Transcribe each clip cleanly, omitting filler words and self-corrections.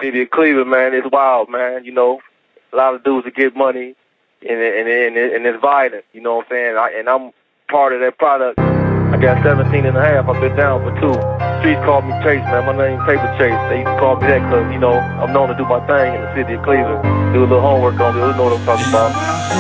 City of Cleveland, man, it's wild, man. You know, a lot of dudes that get money, and it's violent. You know what I'm saying? I'm part of that product. I got 17 and a half. I've been down for 2. Streets call me Chase, man. My name's Paper Chase. They used to call me that because, you know, I'm known to do my thing in the city of Cleveland. Do a little homework on me. You know what I'm talking about.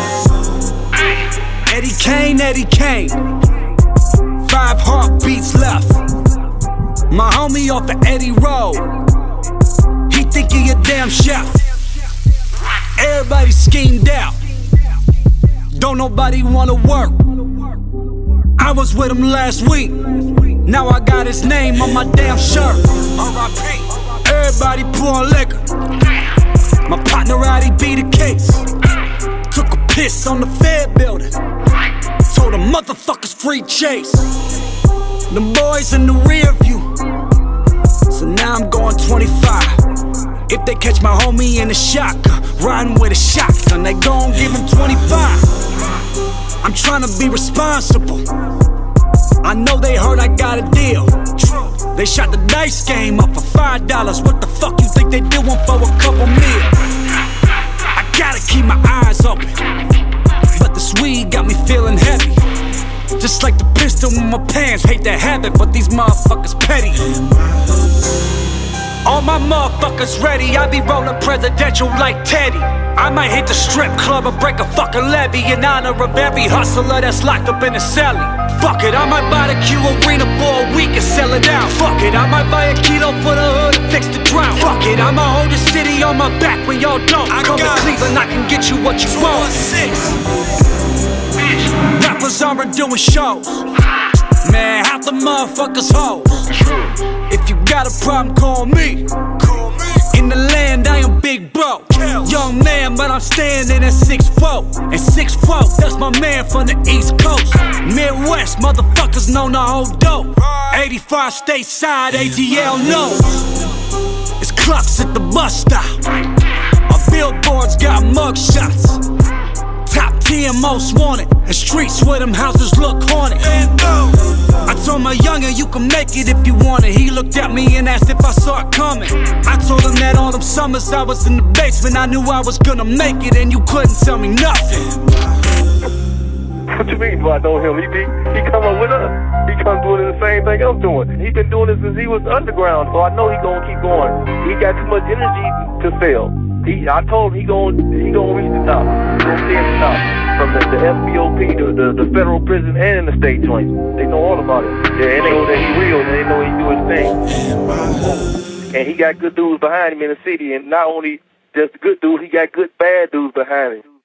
Eddie Kane, Eddie Kane. 5 heartbeats left. My homie off of Eddie Road. He think he a damn chef. Everybody schemed out. Don't nobody wanna work. I was with him last week. Now I got his name on my damn shirt. R.I.P. Everybody pouring liquor. My partner out, he beat a case. Took a piss on the Fed building. Told the motherfuckers free Chase. Them boys in the rear view. So now I'm going 25. If they catch my homie in a shotgun, riding with a shotgun, they gon' give him 25. I'm tryna be responsible. I know they heard I got a deal. They shot the dice game up for $5. What the fuck you think they do one for a couple meal? I gotta keep my eyes open, but this weed got me feeling heavy. Just like the pistol in my pants, hate to have it, but these motherfuckers petty. All my motherfuckers ready, I be rolling presidential like Teddy. I might hit the strip club or break a fucking levee in honor of every hustler that's locked up in a celly. Fuck it, I might buy the Q Arena for a week and sell it out. Fuck it, I might buy a kilo for the hood and fix the drought. Fuck it, I'ma hold the city on my back when y'all don't. Come to Cleveland, I can get you what you want. Rappers aren't doing shows. Man, half the motherfuckers hoes. If you got a problem, call me. In the land, I am big bro. Young man, but I'm standing at 6'4". And 6'4", that's my man from the East Coast. Midwest, motherfuckers know the whole dope. 85 stateside, ATL knows. It's clucks at the bus stop. Our billboards got mugshots. Top 10 most wanted, and streets where them houses look haunted. I told my youngin', you can make it if you want it. He looked at me and asked if I saw it coming. I told him that all them summers I was in the basement, I knew I was gonna make it, and you couldn't tell me nothing. What you mean do I know him? He come up with us. He come doing the same thing I'm doing. He been doing this since he was underground, so I know he gonna keep going. He got too much energy to sell. I told him he gonna reach the top. He gonna stay at the top. From the FBOP, the federal prison, and the state joints. They know all about it. Yeah, and they know that he real, and they know he do his thing. And he got good dudes behind him in the city, and not only just good dudes, he got good bad dudes behind him.